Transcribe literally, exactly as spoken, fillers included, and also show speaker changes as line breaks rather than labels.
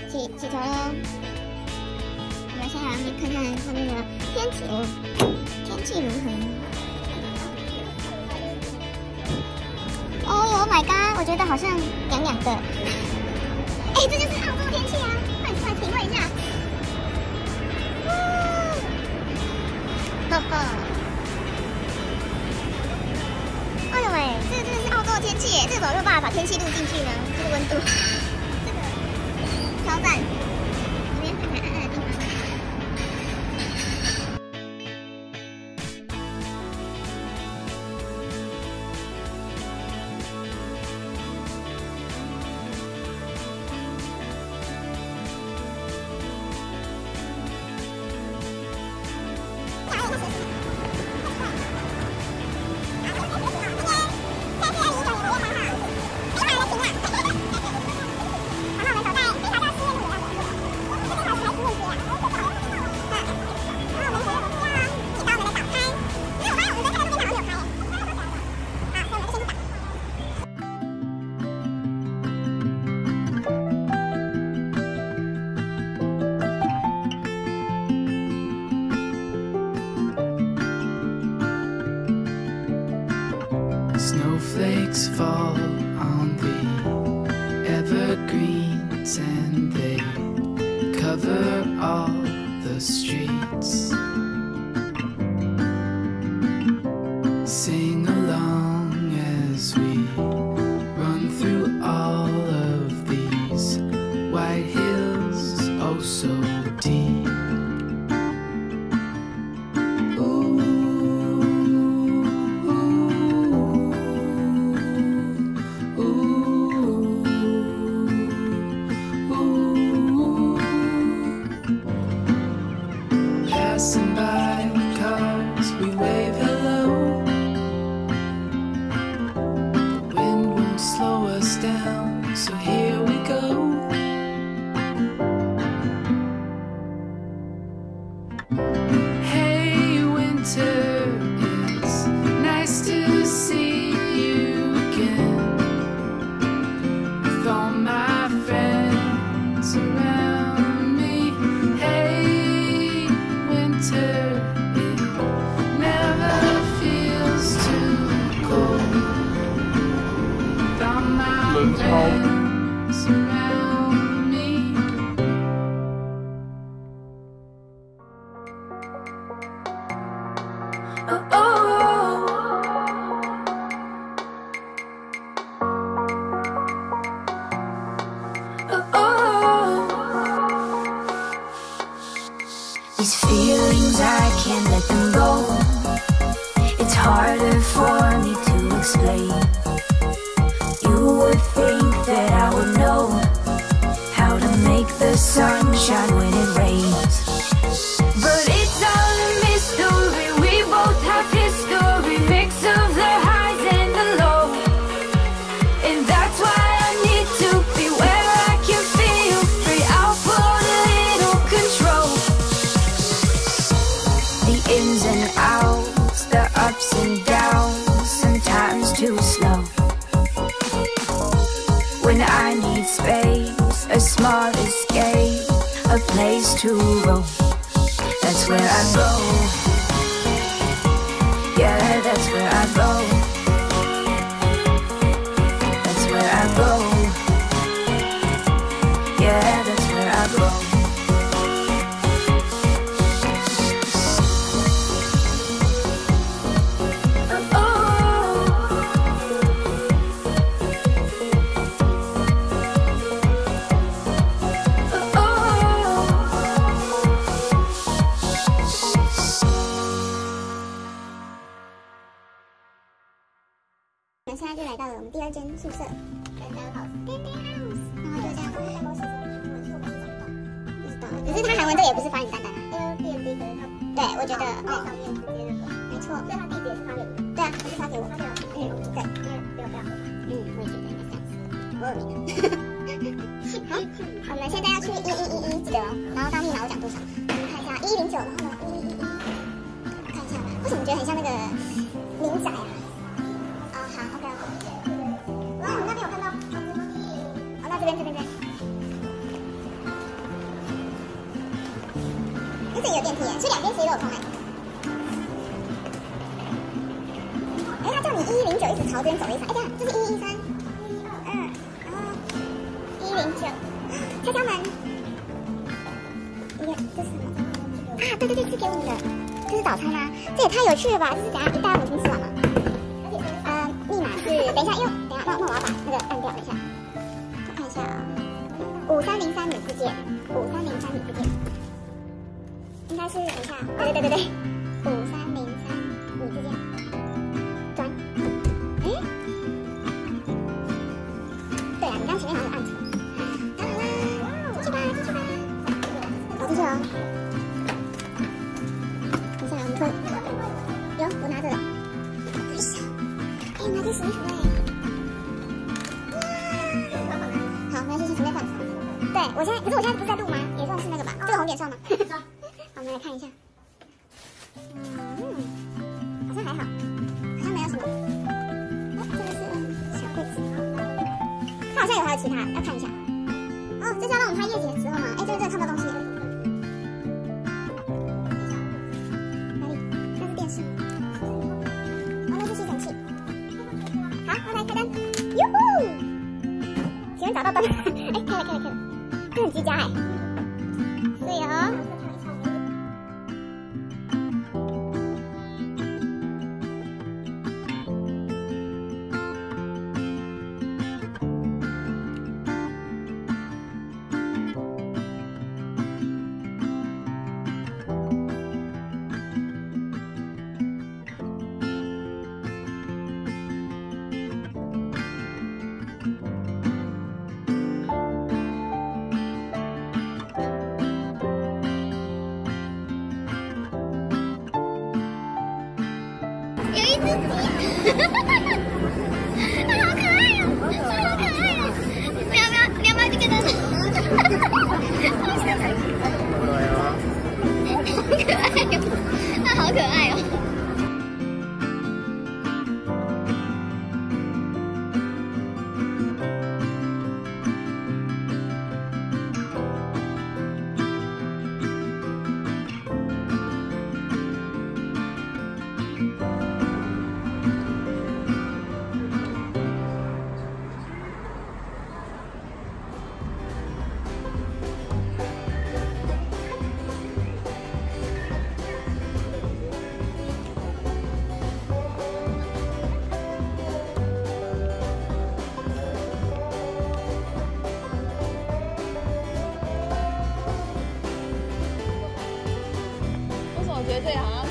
起起床喽！我们先来看看上面的天气哦，天气如何？哦 ，Oh my god！ 我觉得好像凉凉的。哎，这就是澳洲天气啊！快出来体会一下。哇！哈哈。哎呦喂，这个真的是澳洲的天气耶！这个怎么没有办法把天气录进去呢？这个温度，这个超赞。这边看起来暗暗的地方。
Snowflakes fall on the evergreens and they cover all the streets. Sing along as we run through all of these white hills, oh so deep. Passing by cars, we wave hello. The wind won't slow us down, so here we go. Hey winter, it's nice to see you again. With all my friends around me. Hey winter, it never feels too cold. With all my friends around me. Oh, oh, oh, oh. These feelings, I can't let them go. It's harder for me to explain. You would think that I would know how to make the sun shine when it rains. But it's all a mystery. We both have history, mix of the highs and the lows. And that's why I need to be where I can feel free. I'll put a little control. The ins and outs, the ups and downs, sometimes too slow. When I need space, a small escape, a place to roam. That's where I go. Yeah, that's where I go. That's where I go. Yeah, that's where I go. Oh, oh. Oh, oh.
那现在就来到了我们第二间宿舍 ，Daniel House，Daniel House， 然后就这样子。不知道，可是他韩文这也不是发音单单啊。Airbnb 可能他对，我觉得哦，上面直接那个，没错，所以他地址也是发给你。对啊，他是发给我，发给我。嗯，对，因为不要不要。嗯，我也觉得应该这样子。我有名了。好，我们现在要去一一一一，记得哦。然后当密码我讲多少？我们看一下一零九，然后呢一一一一，看一下吧。为什么觉得很像那个民宅啊？啊，好 ，OK OK。哇，我们那边有看到。哦，那这边这边这边。 个电梯耶，所以两边其实都有空哎。哎，他叫你一一零九一直朝这边走的意思。哎，这样，这是一一三，一二，然后一零九，敲敲门。一个，这是什么？啊，对对对，是给我们的，这是早餐吗？这也太有趣了吧！这是怎样一袋我们先吃完吗？呃，密码是，等一下，因为等一下，那那我要把那个按掉，等一下，我看一下啊，五三零三米字键，五三零三米字键，应该是等一下，对对对对对，五三零三米字键，转，哎，对啊，你刚前面好像是按错，当然啦，进去吧，进去吧，好进去哦。等一下，我们推，有我拿着了，哎呀，哎，拿着洗衣服哎。好，没关系，先随便放。对，我现在，可是我现在不是在录吗？也算是那个吧，这个红点算吗？好，我们来看一下。嗯，好像还好，好像没有什么。哦，这个是小柜子，它好像有还有其他，要看一下。哦，这是要让我们拍夜景的时候吗？哎，这个真的看不到东西。哪里？那是电视。哦，那是吸尘器。好，我来开灯。哟呼！请问找到灯？哎，开了开了开了，这很居家哎。对哦。有一只鸡，它好可爱哦，它好可爱哦！你要不要？你要不要去跟它？好可爱哦，它好可爱哦。
我觉得这里好像